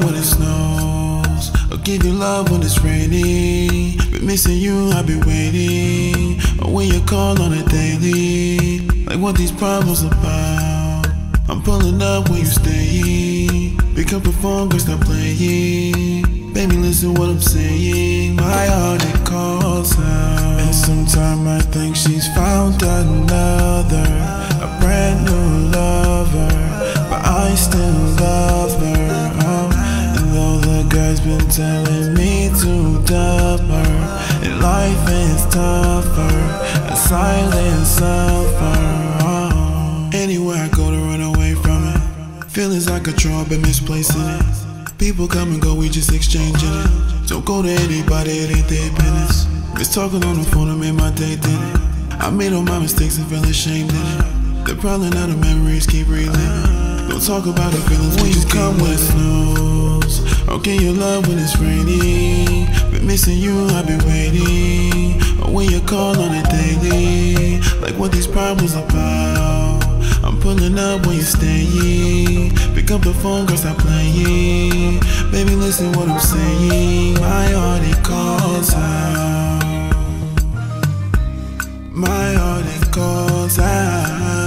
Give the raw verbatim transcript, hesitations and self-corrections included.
when it snows. I'll give you love when it's rainy. Been missing you, I've been waiting. Or when you call on a daily. Like what these problems about. I'm pulling up when you staying. Pick up the phone, girl, stop playing. Baby, listen what I'm saying. My heart, it calls out. And sometimes I think she's found another, a brand new lover, but I still love her. Oh, and though the guy's been telling me to dub her, and life is tougher, a silent suffer. Oh, anywhere I go to run away from it. Feelings I control, been misplacing it. People come and go, we just exchanging it. Don't go to anybody, it ain't their business. It's talking on the phone, I made my day, did it. I made all my mistakes and feel ashamed in it. They're probably not the memories, keep reliving. Don't talk about the feelings when you come when it snows. I'll give you love when it's raining. Been missing you, I've been waiting. Or when you call on it daily. Like what these problems about. I'm pulling up when you're staying. Pick up the phone, girl, stop playing. Baby, listen what I'm saying. My heart, it calls out. My heart, it calls out.